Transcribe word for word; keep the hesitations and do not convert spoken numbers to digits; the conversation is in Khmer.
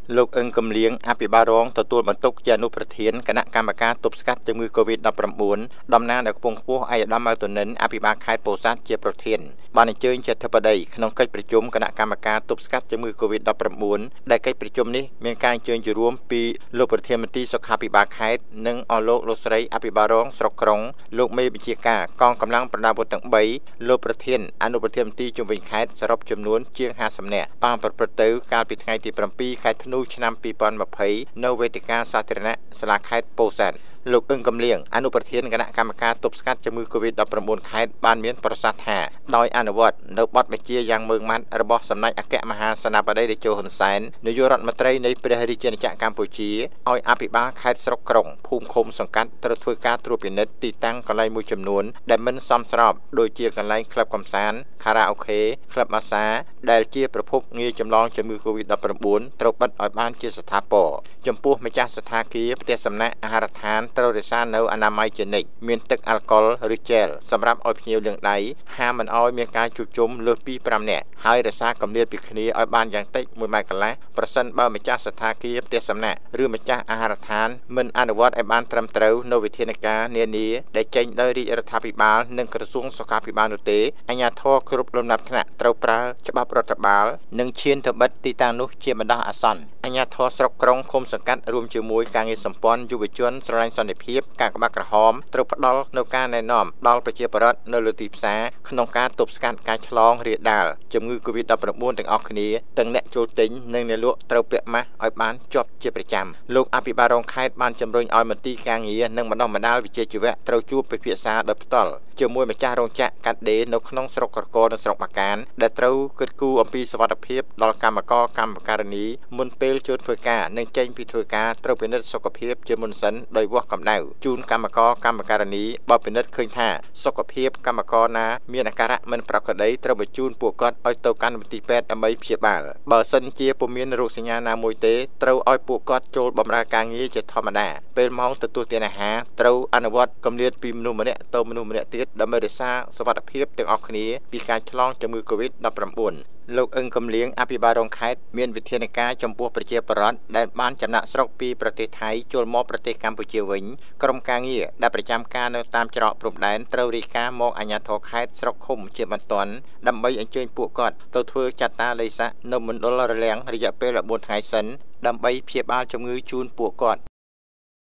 លោកអឹងកំលៀងអភិបាលរងទទួលបន្ទុកជាអនុប្រធានគណៈកម្មការទប់ស្កាត់ជំងឺ កូវីដ ដប់ប្រាំបួន តំណាងនៅខ្ពង់ខ្ពស់ឯកឧត្តមម៉ៅតុនិនអភិបាលខេត្តពោធិ៍សាត់ជាប្រធានបានអញ្ជើញជាអធិបតីក្នុងកិច្ចប្រជុំគណៈកម្មការទប់ស្កាត់ជំងឺ កូវីដ ដប់ប្រាំបួន ដែលកិច្ចប្រជុំនេះមានការអញ្ជើញចូលរួមពីលោកប្រធានមន្ត្រីសុខាភិបាលខេត្តនិងអស់លោកលោកស្រីអភិបាលរងស្រុកក្រុងលោកមេបញ្ជាការកងកម្លាំងប្រដាប់អាវុធទាំងបីលោកប្រធានអនុប្រធានមន្ត្រីជំវិញខេត្តសរុបចំនួនជាងห้าสิบនាក់បានប្រព្រឹត្តទៅកាលពីថ្ងៃទីbảyខែធ្នូឆ្នាំពីរពាន់ยี่สิบនៅវេទិកាសាធារណៈសាលាខេត្តពោធិ៍សាត់លោកអឹងកំលៀងអនុប្រធានគណៈកម្មការទប់ស្កាត់ជំងឺ កូវីដ ដប់ប្រាំបួន ខេត្តបានមានប្រសាសន៍ថាដោយអនុវត្តនៅបទបញ្ជាយ៉ាងម៉ឺងម៉ាត់របស់សម្ដេចអគ្គមហាសេនាបតីតេជោហ៊ុនសែននាយករដ្ឋមន្ត្រីនៃព្រះរាជាណាចក្រកម្ពុជាឲ្យអភិបាលខេត្តស្រុកក្រុងភូមិឃុំសង្កាត់ត្រូវធ្វើការត្រួតពិនិត្យទីតាំងកន្លែងមួយចំនួនដែលមិនសមស្របដូចជាកន្លែងក្លឹបកំសាន្តខារ៉ាអូខេក្លឹបម៉ាសាដែលជាប្រភពងាយចម្លងជំងឺ កូវីដ ដប់ប្រាំបួន ត្រូវបិទឲ្យបានជាស្ថាពរចំពោះម្ចាស់សទ្ធាគារផ្ទះសំណាក់អាហារដ្ឋានត្រូវរក្សានៅអនាម័យជានិច្ចមានទឹកអាល់កុលឬជែលសម្រាប់ឲ្យភ្ញៀវលាងដៃហាមមិនឲ្យមានការជួបជុំលើសពីប្រាំនាក់ហើយរក្សាកម្រិតពីគ្នាឲ្យបានយ៉ាងតិចមួយម៉ែត្រកន្លះប្រសិនបើម្ចាស់សទ្ធាគារផ្ទះសំណាក់ឬម្ចាស់អាហារដ្ឋានមិនអនុវត្តឲ្យបានត្រឹមត្រូវនៅវិធានការនានាដែលចេញដោយរាជរដ្ឋាភិបាលនិងក្រសួងសុខាភិបាលនោះទេអាជ្ញាធរគ្រប់លំដាប់ថ្នាក់ត្រូវប្រើច្បាប់រដ្ឋបាលនិងឈានទៅបិទទីតាំងនោះជាបណ្ដោះអាសន្នអាជ្ញាធរស្រុកក្រុងឃុំសង្កាត់រួមជាមួយការងារសម្ព័ន្ធយុវជនស្រឡាញ់សន្តិភាពការក្បាក់ក្រហមត្រូវផ្ដល់នូវការណែនាំដល់ប្រជាពលរដ្ឋនៅលើទីផ្សារក្នុងការទប់ស្កាត់ការឆ្លងរាលដាលជំងឺ កូវីដ ដប់ប្រាំបួន ទាំងអស់គ្នាទាំងអ្នកចូលទិញនិងអ្នកលក់ត្រូវពាក់ម៉ាស់ឲ្យបានជាប់ជាប្រចាំលោកអភិបាលរងខេត្តបានជំរុញឲ្យមន្ទីរការងារនិងបណ្ដុះបណ្ដាលវិជ្ជាជីវៈត្រូវជួបពិភាក្សាដោយផ្ទាល់ជាមួយម្ចាស់រោងចក្រកាត់ដេរនៅក្នុងស្រុកក្រគរនិងស្រុកបាកានដែលត្រូវគិតគូរអំពីសុវត្ថិភាពដល់កម្មករកម្មការិនីមុនពេលចូលធ្វើការនិងចេញពីធ្វើការត្រូវពិនិត្យសុខភាពជាមុនសិនដោយវាស់កម្ដៅជូនកម្មករកម្មការិនីបើពិនិត្យឃើញថាសុខភាពកម្មករណាមានអាការៈមិនប្រក្រតីត្រូវបញ្ជូនពួកគាត់ឲ្យទៅកាន់មន្ទីរពេទ្យដើម្បីព្យាបាលបើសិនជាពុំមានរោគសញ្ញាណាមួយទេត្រូវឲ្យពួកគាត់ចូលបម្រើការងារជាធម្មតាពេលម៉ោងទទួលទានអាហារត្រូវអនុវត្តគម្លាតពីមនុស្សម្នាក់ទៅមនុស្សម្នាក់ទៀតដើម្បីរក្សាសុវត្ថិភាពទាំងអស់គ្នាពីការឆ្លងជំងឺ កូវីដ ដប់ប្រាំបួន លោកអឹងកំលៀងអភិបាលរងខេត្តមានវិធានការចំពោះប្រជាពលរដ្ឋដែលបានចំណាក់ស្រុកពីប្រទេសថៃចូលមកប្រទេសកម្ពុជាវិញក្រុមការងារដែលប្រចាំការនៅតាមច្រកព្រំដែនត្រូវរាយការណ៍មកអាជ្ញាធរខេត្តស្រុកឃុំជាបន្ទាន់ដើម្បីអញ្ជើញពួកគាត់ទៅធ្វើចាត់តាល័យស័កនៅមណ្ឌលរលាំងរយៈពេលបួនថ្ងៃសិនដើម្បីព្យាបាលជំងឺជូនពួកគាត់